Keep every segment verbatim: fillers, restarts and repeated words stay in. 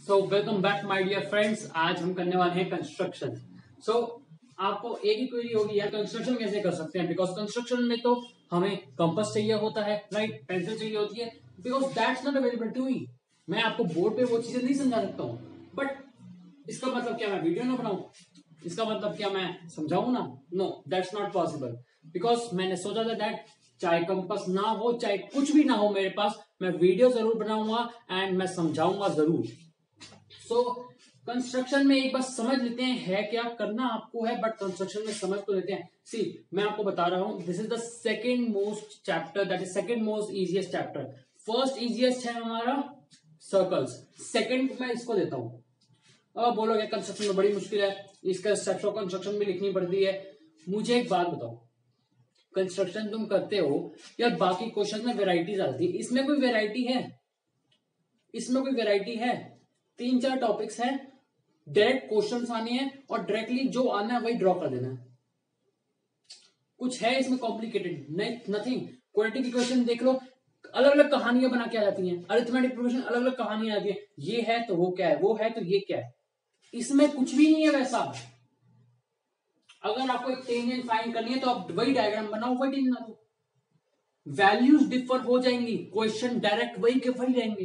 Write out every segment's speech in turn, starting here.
So welcome back my dear friends. आज हम करने वाले हैं कंस्ट्रक्शन। सो so, आपको एक ही क्वेरी होगी यार कंस्ट्रक्शन कैसे कर सकते हैं, बिकॉज कंस्ट्रक्शन में तो हमें कंपास चाहिए होता है, राइट, पेंसिल चाहिए होती है, because that's not available to me. मैं आपको बोर्ड पे वो चीजें नहीं समझा सकता हूँ, बट इसका मतलब क्या मैं वीडियो ना बनाऊं? इसका मतलब क्या मैं समझाऊं ना? No, that's not possible. Because मैंने सोचा था दैट चाहे कंपास ना हो चाहे कुछ भी ना हो मेरे पास, मैं वीडियो जरूर बनाऊंगा एंड मैं समझाऊंगा जरूर। सो so, कंस्ट्रक्शन में एक बार समझ लेते हैं है क्या करना आपको है, बट कंस्ट्रक्शन में समझ तो लेते हैं। सी मैं आपको बता रहा हूं, this is the second most chapter, that is second most easiest chapter. First easiest है हमारा सर्कल्स, सेकंड मैं इसको देता हूं। अब आप बोलोगे कंस्ट्रक्शन में बड़ी मुश्किल है, इसका स्टेप्स ऑफ कंस्ट्रक्शन भी लिखनी पड़ती है। मुझे एक बात बताओ, कंस्ट्रक्शन तुम करते हो या बाकी क्वेश्चन में वेराइटीज आती है, इसमें कोई वेराइटी है? इसमें कोई वेराइटी है? तीन चार टॉपिक्स हैं, डायरेक्ट क्वेश्चंस आने हैं और डायरेक्टली जो आना है वही ड्रॉ कर देना है। कुछ है इसमें कॉम्प्लिकेटेड? नहीं, नथिंग। क्वालिटी की क्वेश्चन देख लो, अलग अलग कहानियां बना के आ जाती हैं। अरिथमेटिक प्रोग्रेशन अलग अलग कहानियां आती है, ये है तो वो क्या है, वो है तो ये क्या है। इसमें कुछ भी नहीं है वैसा। अगर आपको एक टेंजेंट फाइंड करनी है तो आप वही डायग्राम बनाओ, वही टेंजेंट बनाओ। वैल्यूज डिफर हो जाएंगी, क्वेश्चन डायरेक्ट वही के वही रहेंगे।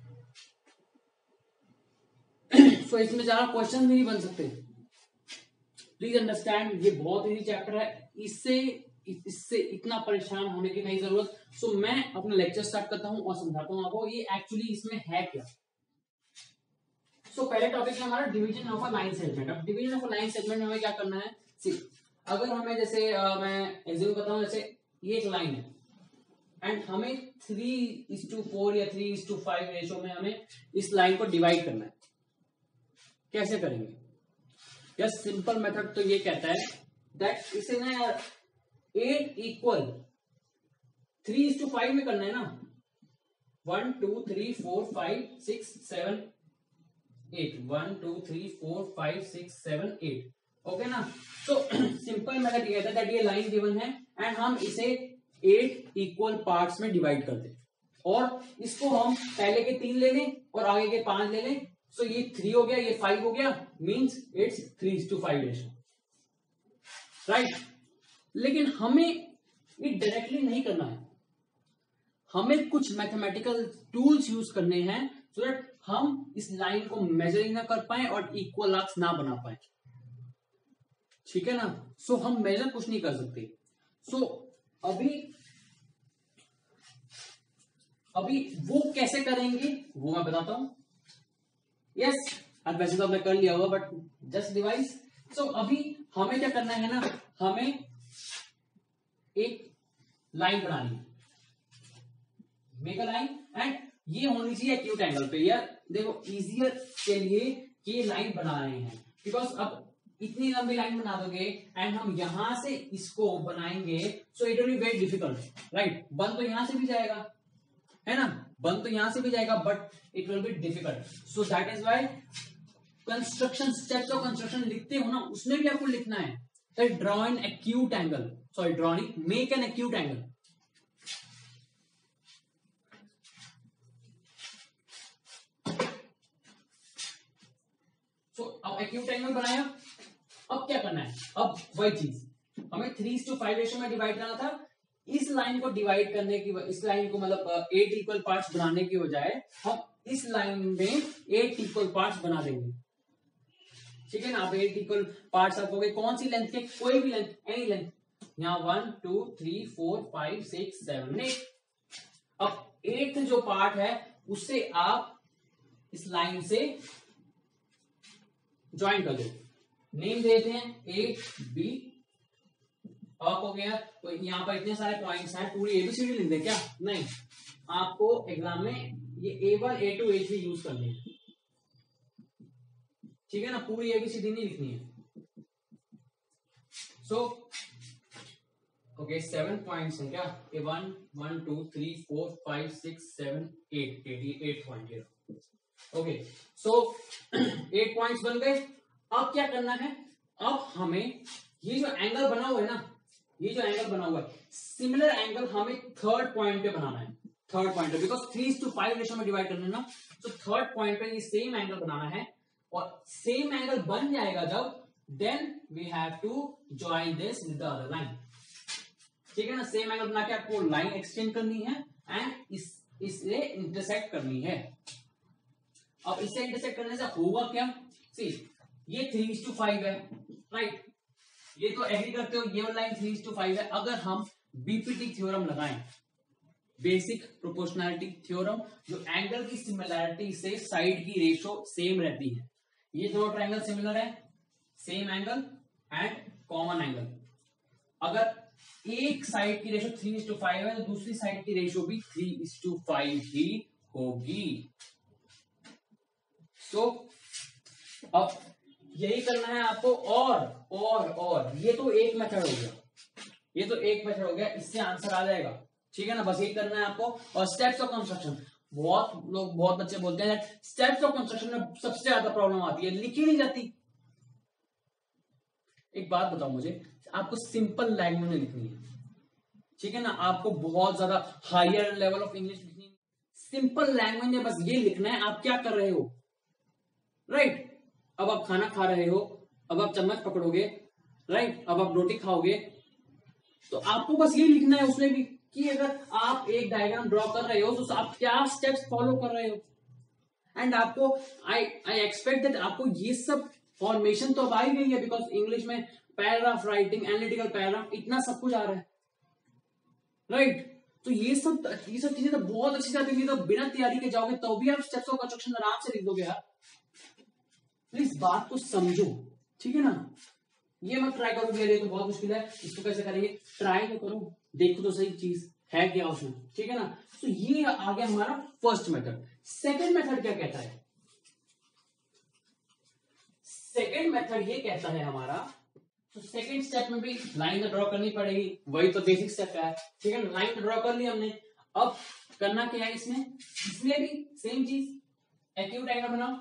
तो इसमें ज्यादा क्वेश्चन भी नहीं बन सकते। प्लीज अंडरस्टैंड, ये बहुत इजी चैप्टर है, इससे इससे इतना परेशान होने की नहीं जरूरत। सो so, मैं अपना लेक्चर स्टार्ट करता हूं और समझाता हूं आपको ये एक्चुअली इसमें है क्या। सो so, पहले टॉपिक है हमारा division of a line segment. अब division of a line segment में हमें क्या करना है? सी अगर हमें जैसे आ, मैं एग्जाम्पल करता हूं, जैसे ये एक लाइन है एंड हमें थ्री इज टू फोर या three is to five ratio में हमें इस लाइन को डिवाइड करना है। कैसे करेंगे? यह सिंपल मेथड तो ये कहता है दैट इसे ना यार eight equal three is to five में करना है ना। One two three four five six seven eight, one two three four five six seven eight, okay ना। तो सिंपल मेथड ये कहता है दैट ये लाइन गिवन है एंड हम इसे एट इक्वल पार्ट्स में डिवाइड कर दें और इसको हम पहले के तीन ले लें और आगे के पांच ले लें। सो so, ये थ्री हो गया, ये फाइव हो गया, means it's three two five ratio, right. लेकिन हमें ये डायरेक्टली नहीं करना है, हमें कुछ मैथमेटिकल टूल्स यूज करने हैं सो दैट हम इस लाइन को मेजरिंग ना कर पाए और इक्वल आर्क्स ना बना पाए, ठीक है ना। सो so, हम मेजर कुछ नहीं कर सकते। सो so, अभी अभी वो कैसे करेंगे वो मैं बताता हूं। यस yes, अब वैसे तो हमने कर लिया होगा बट जस्ट डिवाइस। सो अभी हमें क्या करना है ना, हमें एक लाइन बनानी है, मेक अ लाइन एंड ये होनी चाहिए एक्यूट एंगल पे। यार देखो इजियर के लिए ये लाइन बना रहे हैं, बिकॉज अब इतनी लंबी लाइन बना दोगे एंड हम यहां से इसको बनाएंगे so it will be very difficult, right. बन तो यहां से भी जाएगा, है ना, बन तो यहां से भी जाएगा but it will be difficult. So that is why construction steps of construction लिखते हो ना, उसमें भी आपको लिखना है draw an acute angle, sorry draw make an acute angle. So अब एक्यूट एंगल बनाया, अब क्या करना है? अब वही चीज हमें थ्री टू फाइव रेशो में डिवाइड करना था। इस लाइन को डिवाइड करने की, इस लाइन को मतलब एट इक्वल पार्ट्स बनाने की बजाय हम इस लाइन में एट इक्वल पार्ट्स बना देंगे, ठीक है ना। आप एट इक्वल पार्ट्स आप कहोगे कौन सी लेंथ के? कोई भी लेंथ, एनी लेंथ। यहाँ one two three four five six seven eight. अब एट जो पार्ट है उससे आप इस लाइन से ज्वाइन कर दो, नेम देते हैं ए बी। अब हो गया, तो यहाँ पर इतने सारे पॉइंट्स हैं, पूरी एबीसीडी लिख दे क्या? नहीं, आपको एग्जाम में ये A one A two A three use करनी है, ठीक है ना, पूरी एबीसीडी नहीं लिखनी है। सो ओके, सेवन पॉइंट्स हैं क्या? A one one two three four five six seven eight, eight point है। ओके, सो एट पॉइंट्स बन गए। अब क्या करना है? अब हमें ये जो एंगल बना हुआ है ना, ये जो एंगल बना हुआ है, सिमिलर एंगल हमें थर्ड पॉइंट पे बनाना है। थर्ड पॉइंट पे, because three is to five ratio में डिवाइड करना है ना, तो थर्ड पॉइंट पे ये सेम एंगल बनाना है, और सेम एंगल बन जाएगा जब, then we have to join this with the other line. ठीक है ना, सेम एंगल बना के आपको लाइन एक्सटेंड करनी है एंड इस इससे इंटरसेक्ट करनी है। अब इससे इंटरसेक्ट करने से होगा क्या, सी ये थ्री इज टू फाइव है, राइट, ये तो एग्री करते हो, ये line three is to five है। अगर हम बीपीटी थ्योरम लगाएं, बेसिक प्रोपोर्शनैलिटी थ्योरम, जो एंगल की सिमिलैरिटी से साइड की रेशो सेम रहती है, ये दोनों ट्रायंगल सिमिलर है, same angle and common angle, अगर एक साइड की ratio three is to five है तो दूसरी साइड की रेशो भी थ्री इज टू फाइव ही होगी। सो so, अब यही करना है आपको, और और और ये तो एक मेथड हो गया, ये तो एक मेथड हो गया, इससे आंसर आ जाएगा। ठीक है ना, बस यही करना है आपको। और स्टेप्स ऑफ कंस्ट्रक्शन, बहुत लोग बहुत बच्चे बोलते हैं स्टेप्स ऑफ कंस्ट्रक्शन में सबसे ज्यादा प्रॉब्लम आती है, लिखी नहीं जाती। एक बात बताओ मुझे, आपको सिंपल लैंग्वेज में लिखनी है, ठीक है ना, आपको बहुत ज्यादा हायर लेवल ऑफ इंग्लिश लिखनी है, सिंपल लैंग्वेज में बस ये लिखना है आप क्या कर रहे हो, राइट right? अब आप खाना खा रहे हो, अब आप चम्मच पकड़ोगे, राइट right? अब आप रोटी खाओगे, तो आपको बस ये लिखना है उसमें भी कि अगर आप एक डायग्राम ड्रॉ कर रहे हो तो आप क्या स्टेप्स फॉलो कर रहे हो। एंड आपको आई आई एक्सपेक्ट दैट आपको ये सब फॉर्मेशन तो अब आ ही गई है, बिकॉज इंग्लिश में पैराग्राफ राइटिंग, एनालिटिकल पैराग्राफ, इतना सब कुछ आ रहा है, राइट right? तो ये सब ये सब चीजें तो बहुत अच्छी जाती है, तो बिना तैयारी के जाओगे तो भी आप स्टेप्स ऑफ कंस्ट्रक्शन आराम से लिख दोगे यार। प्लीज बात को समझो, ठीक है ना, ये मत ट्राई करो ये तो बहुत मुश्किल है, इसको कैसे करेंगे, ट्राई तो करो, देखो तो सही चीज है क्या उसमें, ठीक है ना। तो ये आ गया हमारा फर्स्ट मेथड। सेकंड मेथड क्या कहता है, सेकंड मेथड ये कहता है हमारा, तो सेकंड स्टेप में भी लाइन तो ड्रॉ करनी पड़ेगी, वही तो बेसिक स्टेप है, ठीक है ना, लाइन तो ड्रॉ कर ली हमने। अब करना क्या है इसमें, इसमें भी सेम चीज, एक्यूट एंगल बनाओ।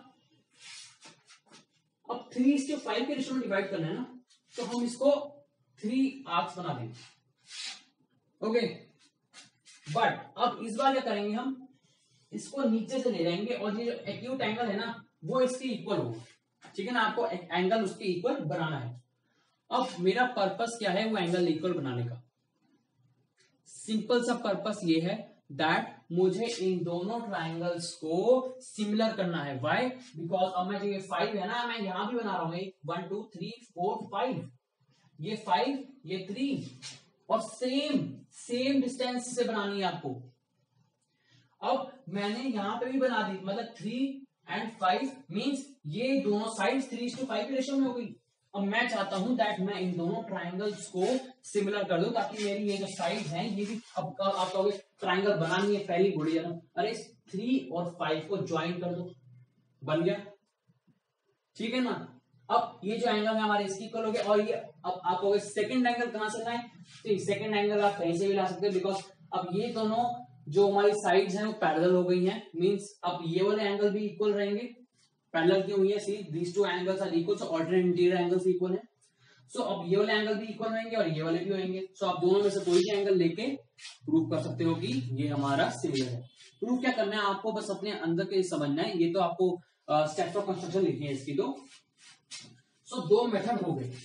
अब थ्री इस फाइव के रेशो में डिवाइड करना है ना, तो हम इसको थ्री आर्क्स बना देंगे, ओके। बट अब इस बार क्या करेंगे, हम इसको नीचे से ले जाएंगे और ये जो एक्यूट एंगल है ना वो इसके इक्वल होगा, ठीक है ना, आपको एंगल उसके इक्वल बनाना है। अब मेरा पर्पस क्या है वो एंगल इक्वल बनाने का, सिंपल सा पर्पस ये है दैट मुझे इन दोनों ट्राइंगल्स को सिमिलर करना है। व्हाई, बिकॉज अब मैं जो ये फाइव है ना, मैं यहां भी बना रहा हूं, one two three four five, ये फाइव ये थ्री, और सेम सेम डिस्टेंस से बनानी है आपको। अब मैंने यहां पे भी बना दी, मतलब थ्री एंड फाइव मींस ये दोनों साइड्स थ्री टू फाइव की रेशियो में हो गई। अब मैं चाहता हूं दैट मैं इन दोनों ट्राइंगल्स को सिमिलर कर दूं, ताकि मेरी ये जो साइड हैं ये भी, अब आप कहोगे ट्राइंगल बनानी है पहली बड़ी है, अरे थ्री और फाइव को ज्वाइन कर दो, बन गया, ठीक है ना। अब ये जो एंगल है हमारे इसकी इक्वल हो गया, और ये अब आप कहोगे सेकंड एंगल कहां से लाएं, तो सेकंड एंगल आप कहीं से भी ला सकते हैं, बिकॉज अब ये दोनों जो हमारी साइड्स हैं वो पैरेलल हो गई हैं, मींस अब ये वाले एंगल भी इक्वल रहेंगे। पैरेलल क्यों हुई है, see these two angles are equal, so alternate interior angles equal है। सो अब ये वाले एंगल भी इक्वल रहेंगे और ये वाले भी होंगे। सो आप दोनों में से कोई भी एंगल लेके प्रूव कर सकते हो कि ये हमारा सिमिलर है। प्रूव क्या करना है आपको, बस अपने अंदर के समझना है, ये तो आपको स्टेप्स ऑफ कंस्ट्रक्शन लिखनी है इसकी। तो सो so, दो मेथड हो गए।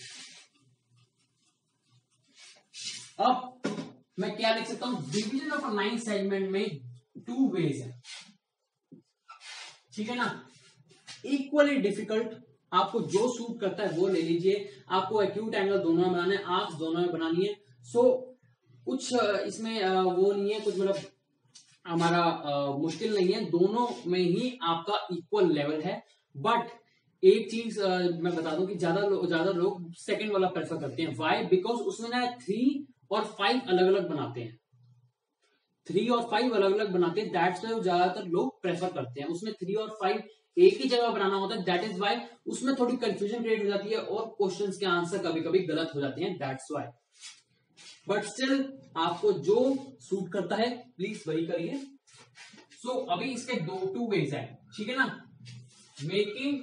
अब मैं क्या लिख सकता हूं, division of a line segment में टू वेज है, ठीक है ना, इक्वली डिफिकल्ट, आपको जो सूट करता है वो ले लीजिए। आपको एक्यूट एंगल दोनों में बनाना है, आर्क्स दोनों में बनानी है। सो so, कुछ इसमें वो नहीं है, कुछ मतलब हमारा मुश्किल नहीं है, दोनों में ही आपका इक्वल लेवल है। बट एक चीज मैं बता दूं कि ज्यादा लो, ज्यादा लोग सेकंड वाला प्रेफर करते हैं। व्हाई, बिकॉज उसमें ना थ्री और फाइव अलग अलग बनाते हैं, थ्री और फाइव अलग अलग बनाते हैं, दैट्स वाई ज्यादातर लोग प्रेफर करते हैं। उसमें थ्री और फाइव एक ही जगह बनाना होता है, दैट इज वाई उसमें थोड़ी कंफ्यूजन क्रिएट हो जाती है और क्वेश्चंस के आंसर कभी कभी गलत हो जाते हैं, दैट्स वाई। बट स्टिल आपको जो सूट करता है प्लीज वही करिए। सो so, अभी इसके दो टू वेज है, ठीक है ना, making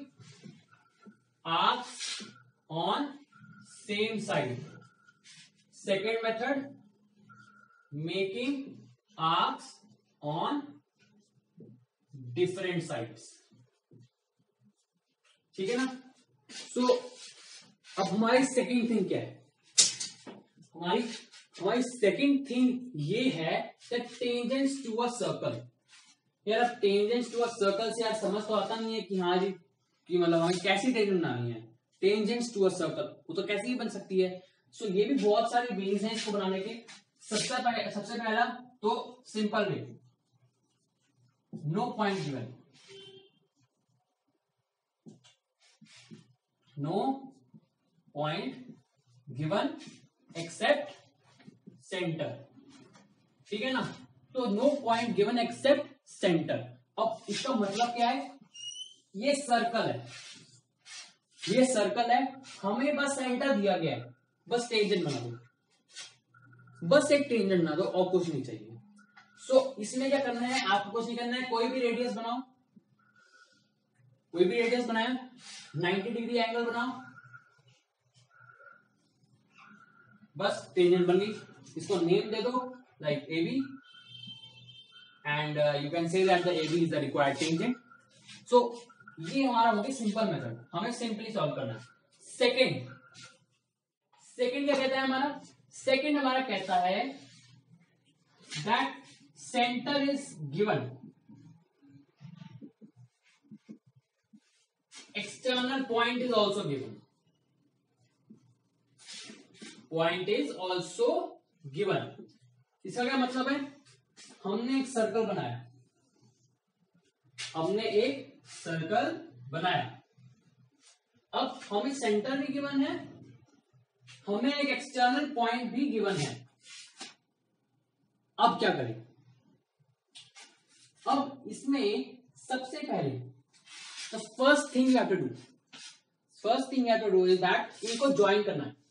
arcs on same side, second method making arcs on different sides, ठीक है ना। सो so, अब हमारी सेकंड थिंग क्या है, हमारी हमारी सेकंड थिंग ये है that tangents to a circle. यार अब टेंजेंट्स टू अ सर्कल से यार समझ तो आता नहीं है कि हाँ जी कि मतलब हमें कैसी टेंजेंट बनानी है। टेंजेंट्स टू अ सर्कल वो तो कैसे ही बन सकती है। सो so, ये भी बहुत सारे वेज हैं इसको बनाने के। सबसे पहले सबसे पहला तो simple way, no point given, no point given except centre, ठीक है ना। तो no point given except centre. अब इसका मतलब क्या है, ये सर्कल है, ये सर्कल है, हमें बस सेंटर दिया गया है, बस टेंजेंट बना दो, बस एक टेंजेंट बना दो और कुछ नहीं चाहिए। सो so, इसमें क्या करना है, आपको कुछ नहीं करना है, कोई भी रेडियस बनाओ, कोई भी रेडियस बनाया, नाइंटी डिग्री एंगल बनाओ, बस टेंजेंट बन गई। इसको नेम दे दो like A B and you can say that the A B is the required tangent. So ये हमारा हो गया सिंपल मेथड, हमें सिंपली सॉल्व करना है। सेकेंड सेकेंड क्या कहता है हमारा, सेकेंड हमारा कहता है that centre is given, external point is also given, point is also given. इसका क्या मतलब है, हमने एक सर्कल बनाया, हमने एक सर्कल बनाया, अब हमें सेंटर भी गिवन है, हमें एक एक्सटर्नल पॉइंट भी गिवन है। अब क्या करें, अब इसमें सबसे पहले the first thing you have to do, first thing you have to do is that इनको ज्वाइन करना है।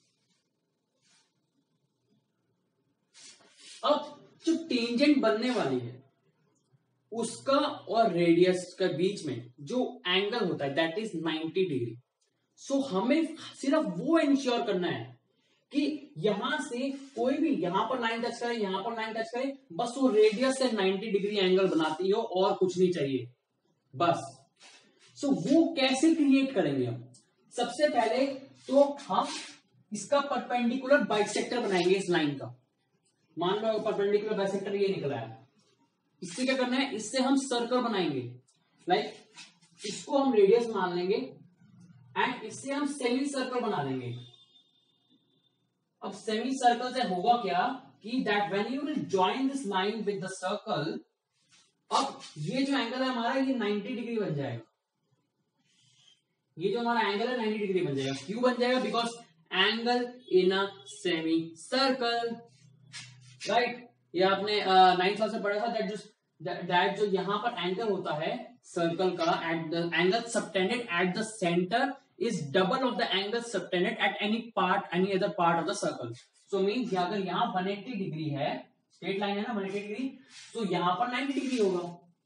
अब जो टेंजेंट बनने वाली है उसका और रेडियस के बीच में जो एंगल होता है that is ninety degree. So हमें सिर्फ वो इंश्योर करना है कि यहां से कोई भी यहां पर लाइन टच करे, यहां पर लाइन टच करे, बस वो रेडियस से नाइंटी डिग्री एंगल बनाती हो और कुछ नहीं चाहिए बस। सो so, वो कैसे क्रिएट करेंगे हम, सबसे पहले तो हम इसका परपेंडिकुलर बाइसेक्टर बनाएंगे इस लाइन का। मान लो परपेंडिकुलर बाइसेक्टर ये निकला है, इससे क्या करना है, इससे हम सर्कल बनाएंगे, लाइक इसको हम रेडियस मान लेंगे एंड इससे हम सेमी सर्कल बना लेंगे। अब सेमी सर्कल से होगा क्या कि that when you will join this line with the circle, अब ये जो एंगल है हमारा ये नाइंटी डिग्री बन जाएगा, ये जो हमारा एंगल है नाइंटी डिग्री बन जाएगा। क्यों बन जाएगा, because angle in a semi circle, right. ये आपने नाइन्थ क्लास में पढ़ा था दैट जो दैट जो यहां पर एंगल होता है सर्कल का, at the angle subtended at the centre is double of the angle subtended at any part any other part of the circle. So means अगर यहाँ वन एटी डिग्री है, स्ट्रेट लाइन है ना one eighty degree, तो यहाँ पर ninety degree होगा।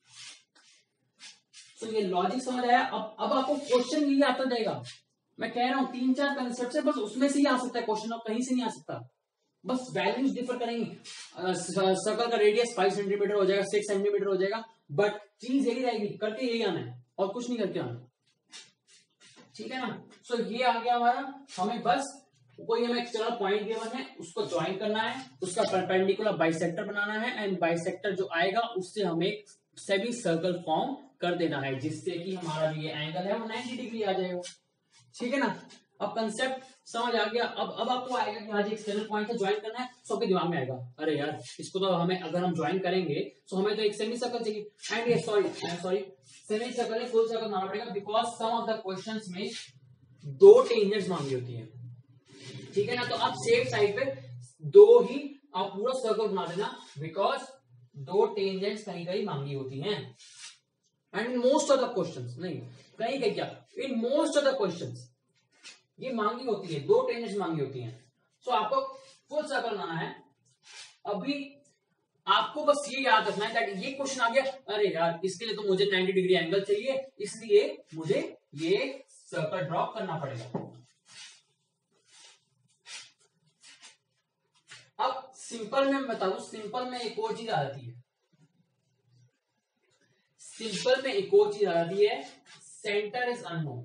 तो ये लॉजिक समझ आया। अब अब आपको क्वेश्चन यही आता जाएगा, मैं कह रहा हूं तीन चार कंसेप्ट है, बस उसमें से ही आ सकता है क्वेश्चन, और कहीं से नहीं आ सकता, बस वैल्यूज डिफर करेंगे। सर्कल का रेडियस फाइव सेंटीमीटर हो जाएगा, सिक्स सेंटीमीटर हो जाएगा, बट चीज यही रहेगी, करके यही आना है और कुछ नहीं करके आना, ठीक है ना। सो so, ये आ गया हमारा, हमें बस कोई हमें एक्सटर्नल पॉइंट गिवन है उसको ज्वाइन करना है, उसका परपेंडिकुलर बाइसेक्टर बनाना है एंड बाइसेक्टर जो आएगा उससे हमें एक सेमी सर्कल फॉर्म कर देना है, जिससे कि हमारा जो ये एंगल है वो नाइंटी डिग्री आ जाएगा, ठीक है ना। अब कंसेप्ट समझ आ गया। अब अब आपको आएगा कि आज एक्सटर्नल पॉइंट से ज्वाइन करना है, तो आपके दिमाग में आएगा अरे यार इसको तो हमें अगर हम ज्वाइन करेंगे तो हमें तो एक सेमी सर्कल चाहिए, एंड ये सॉरी सॉरी सेमी सर्कल है, फुल सर्कल बनाना पड़ेगा, because some of the questions में दो टेंजेंट्स मांगी होती है, ठीक है ना। तो आप सेफ साइड पे दो ही आप पूरा सर्कल बना देना, बिकॉज दो टेंजेंट्स कहीं कहीं मांगी होती हैं, and in most of the questions, नहीं कहीं कहीं क्या, in most of the questions ये मांगी होती है, दो टेंजेंट्स मांगी होती हैं। सो so, आपको फुल सर्कल बनाना है। अभी आपको बस ये याद रखना है कि ये क्वेश्चन आ गया, अरे यार इसके लिए तो मुझे नाइंटी डिग्री एंगल चाहिए, इसलिए मुझे ये सर्कल ड्रॉ करना पड़ेगा। अब सिंपल में बता दूं, सिंपल में एक और चीज आ जाती है, सिंपल में एक और चीज आ जाती है, centre is unknown.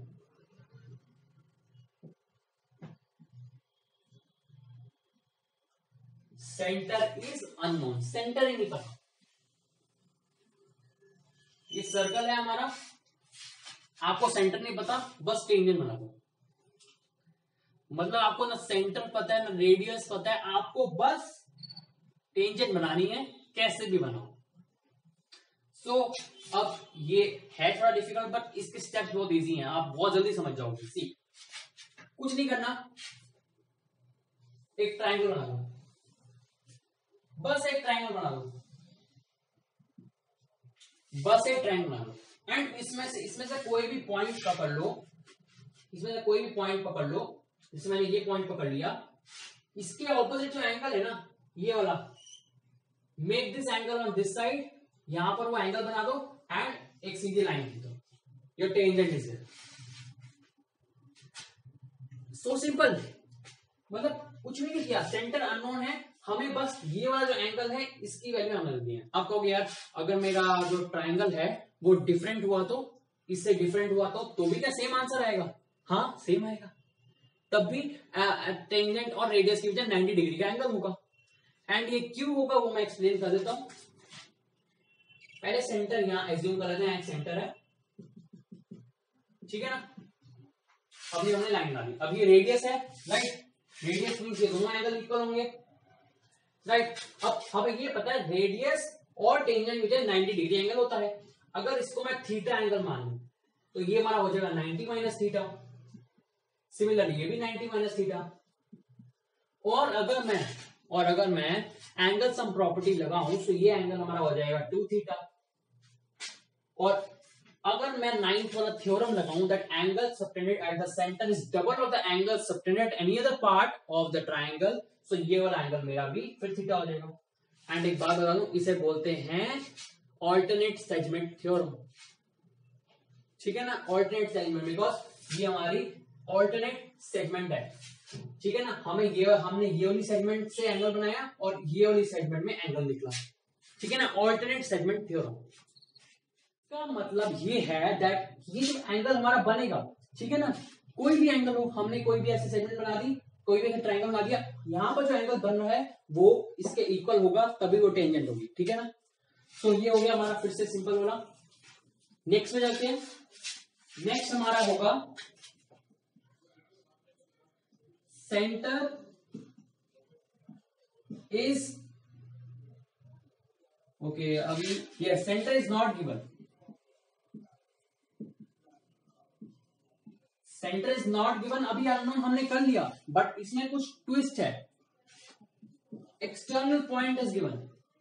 Centre is unknown, centre ही नहीं पता। ये सर्कल है हमारा, आपको सेंटर नहीं पता, बस टेंजेंट बना दो। मतलब आपको ना सेंटर पता है ना रेडियस पता है, आपको बस टेंजेंट बनानी है, कैसे भी बनाओ। सो so, अब ये है थोड़ा डिफिकल्ट, बट इसके स्टेप्स बहुत इजी हैं, आप बहुत जल्दी समझ जाओगे। सी, कुछ नहीं करना, एक ट्रायंगल बना दो, बस एक ट्रायंगल बना दो, बस एक ट्रायंगल बना दो। एंड इसमें से इसमें से कोई भी पॉइंट पकड़ लो, इसमें से कोई भी पॉइंट पकड़ लो। जैसे मैंने ये पॉइंट पकड़ लिया, इसके ऑपोजिट जो एंगल है ना, ये वाला, make this angle on this side, यहां पर वो एंगल बना दो एंड एक सीधी लाइन खींचो, your tangent is here. So simple, मतलब कुछ भी नहीं किया, सेंटर अननोन है, हमें बस ये वाला जो एंगल है इसकी वैल्यू हमें दी है। आप कहोगे यार अगर मेरा जो ट्राइंगल है वो डिफरेंट हुआ तो, इससे डिफरेंट हुआ तो तो भी क्या सेम आंसर आएगा? हाँ सेम आएगा, तब भी टेंजेंट और रेडियस की वजह नाइंटी डिग्री का एंगल होगा। एंड ये क्यों होगा वो मैं एक्सप्लेन कर देता हूं। पहले सेंटर यहां एज्यूम कर लेते हैं, एक सेंटर है, ठीक है ना। अभी हमने लाइन डाली, अब ये रेडियस है, राइट, रेडियस मींस ये दोनों एंगल इक्वल होंगे, राइट। अब हमें ये पता है रेडियस और टेंजेंट वजह नाइंटी डिग्री एंगल होता है। अगर इसको मैं थीटा एंगल मान लूं तो ये हमारा हो जाएगा नाइंटी माइनस थीटा, सिमिलरली ये भी नाइंटी माइनस थीटा। और अगर मैं और अगर मैं एंगल सम प्रॉपर्टी लगाऊं तो ये एंगल हमारा हो जाएगा टू थीटा। और अगर मैं नाइन्थ वाला थ्योरम लगाऊं that angle subtended at the centre is double of the angle subtended at any other part of the triangle, so ये वाला एंगल मेरा भी फिर थीटा हो जाएगा। एंड एक बात बता दूं, इसे बोलते हैं ऑल्टरनेट सेगमेंट थ्योरम, ठीक है ना। ऑल्टरनेट सेगमेंट बिकॉज ये हमारी ऑल्टरनेट सेगमेंट है, ठीक है ना। हमें ये हमने ये वाली सेगमेंट से एंगल बनाया और ये वाली सेगमेंट में एंगल निकला, ठीक है ना। ऑल्टरनेट सेगमेंट थ्योरम का मतलब ये है दैट ये जो एंगल हमारा बनेगा, ठीक है ना, कोई भी एंगल हो, हमने कोई भी ऐसी सेगमेंट बना दी, कोई भी ट्रायंगल बना दिया, यहां पर जो एंगल बन रहा है वो इसके इक्वल होगा, तभी वो टेंजेंट होगी, ठीक है ना। तो ये हो गया हमारा फिर से सिंपल वाला। नेक्स्ट में जाते हैं, नेक्स्ट हमारा होगा सेंटर इज ओके, अभी ये centre is not given, centre is not given, अभी अननोन हमने कर लिया, बट इसमें कुछ ट्विस्ट है। External point is given,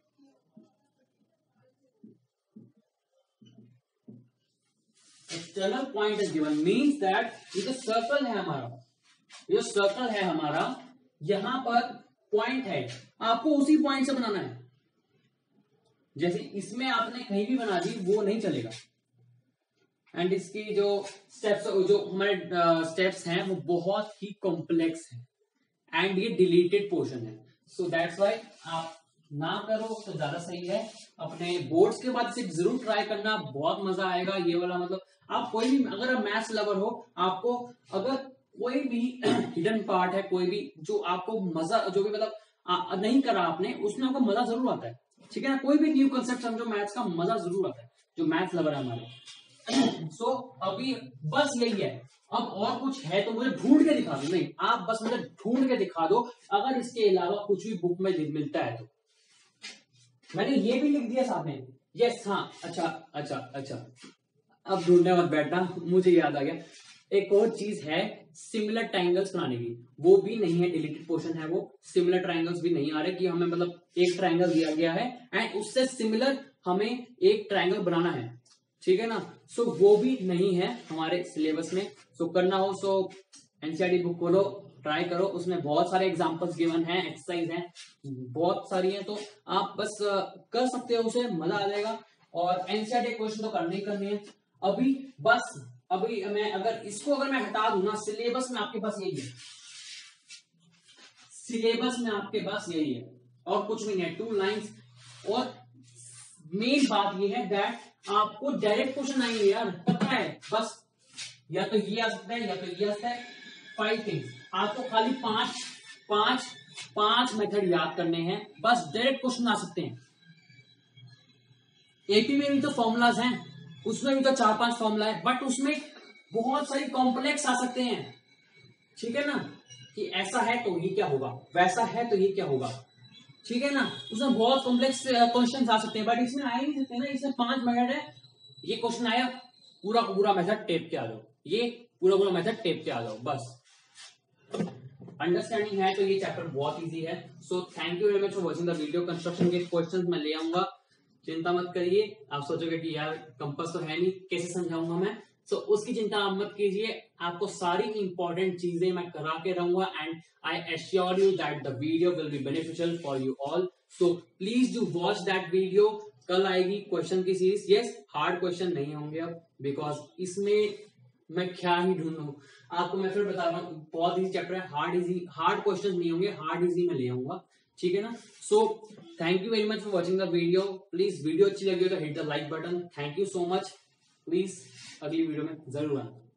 external point is given means that ये जो सर्कल है हमारा, ये जो सर्कल है हमारा, यहां पर पॉइंट है, आपको उसी पॉइंट से बनाना है। जैसे इसमें आपने कहीं भी बना दी वो नहीं चलेगा। एंड इसकी जो स्टेप्स जो हमारे स्टेप्स हैं वो बहुत ही कॉम्प्लेक्स है एंड ये डिलीटेड पोर्शन है, सो दैट्स व्हाई आप ना करो तो ज्यादा सही है। अपने बोर्ड्स के बाद सिर्फ जरूर ट्राई करना, बहुत मजा आएगा ये वाला। मतलब आप कोई भी अगर आप मैथ्स लवर हो, आपको अगर कोई भी हिडन पार्ट है, कोई भी जो आपको मजा जो भी मतलब आ, नहीं करा आपने, उसमें आपको मजा जरूर आता है, ठीक है ना। कोई भी न्यू कंसेप्ट समझो, मैथ्स का मजा जरूर आता है, जो मैथ्स लवर है हमारे। सो so, अभी बस यही है। अब और कुछ है तो मुझे ढूंढ के दिखा दो, नहीं आप बस मुझे ढूंढ के दिखा दो, अगर इसके अलावा कुछ भी बुक में मिलता है तो। मैंने ये भी लिख दिया साथ में, यस हाँ, अच्छा अच्छा अच्छा, अब ढूंढने मत बैठना, मुझे याद आ गया। एक और चीज है सिमिलर ट्रायंगल्स बनाने की, वो भी नहीं है, डिलीटेड पोर्शन है वो। सिमिलर ट्रायंगल्स भी नहीं आ रहे कि हमें मतलब एक ट्रायंगल दिया गया है एंड उससे सिमिलर हमें एक ट्रायंगल बनाना है, ठीक है ना। सो so, वो भी नहीं है हमारे सिलेबस में। सो so, करना हो सो एनसीईआरटी बुक खोलो, ट्राई करो, उसमें बहुत सारे एग्जांपल्स गिवन हैं, एक्सरसाइज हैं, बहुत सारी हैं, तो आप बस कर सकते हो, उसे मजा आ जाएगा। और एनसीईआरटी क्वेश्चन तो करने ही करने हैं। अभी बस अभी मैं अगर इसको अगर मैं हटा दूं ना, सिलेबस में आपके पास यही है, सिलेबस में आपके पास यही है और कुछ भी नहीं है, टू लाइंस। और मेन बात यह है दैट आपको डायरेक्ट क्वेश्चन आएंगे यार, पता है, बस या तो ये आ सकता है या तो ये आ सकता है। फाइव थिंग्स, आपको खाली पांच पांच पांच मेथड याद करने हैं, बस डायरेक्ट क्वेश्चन आ सकते हैं। एपी में भी तो फॉर्मूलाज हैं, उसमें भी तो चार पांच फॉर्मूला है, बट उसमें बहुत सारी कॉम्प्लेक्स आ सकते हैं, ठीक है ना, कि ऐसा है तो ये क्या होगा, वैसा है तो ये क्या होगा, ठीक है ना, उसमें बहुत कॉम्प्लेक्स क्वेश्चन आ सकते हैं, बट इसमें आ ही नहीं सकते ना। इसमें पांच मेथड है, ये क्वेश्चन आया, पूरा पूरा मेथड टेप के आ जाओ, ये पूरा पूरा मेथड टेप के आ जाओ, बस। अंडरस्टैंडिंग है तो ये चैप्टर बहुत इजी है। So thank you very much for watching the video. Construction के क्वेश्चंस मैं ले आऊंगा, चिंता मत करिए। आप सोचोगे कि यार कंपास तो है नहीं, कैसे समझाऊंगा मैं, सो so, उसकी चिंता आप मत कीजिए, आपको सारी इंपॉर्टेंट चीजें मैं करा के रहूंगा, and I assure you that the video will be beneficial for you all. So please do watch that video. कल आएगी क्वेश्चन की सीरीज, यस हार्ड क्वेश्चन नहीं होंगे अब, बिकॉज इसमें मैं क्या ही ढूंढूं आपको, मैं फिर बता रहा हूँ, बहुत इजी चैप्टर है, हार्ड इजी हार्ड क्वेश्चन नहीं होंगे, हार्ड इजी मैं ले आऊंगा, ठीक है ना। So thank you very much for watching the video. Please video अच्छी लगी हो तो hit the like button. Thank you so much. Please अगली वीडियो में जरूर आना।